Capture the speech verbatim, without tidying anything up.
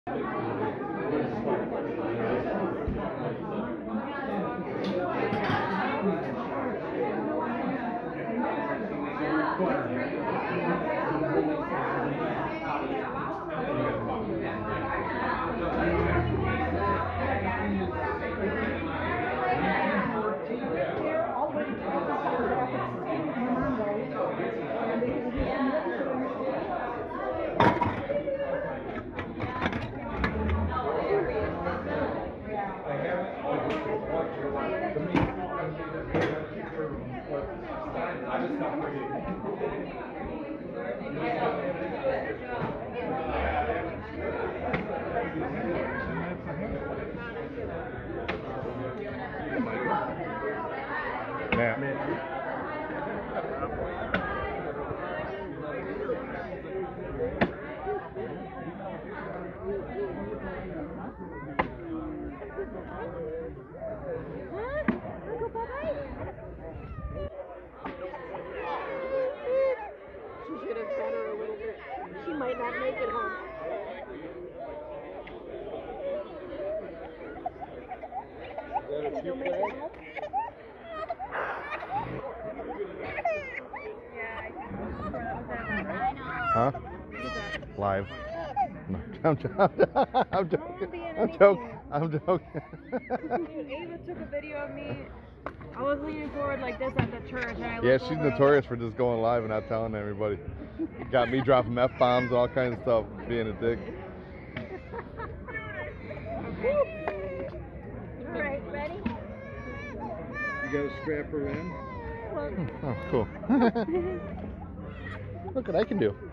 Huh? Live. No, I'm, I'm, I'm joking. I'm joking. I'm joking. Ava took a video of me. I was leaning forward like this at the church. And I yeah, she's notorious for just going live and not telling everybody. Got me dropping F bombs and all kinds of stuff, being a dick. Okay. All right, ready? You gotta strap her in. Oh, cool. Look what I can do.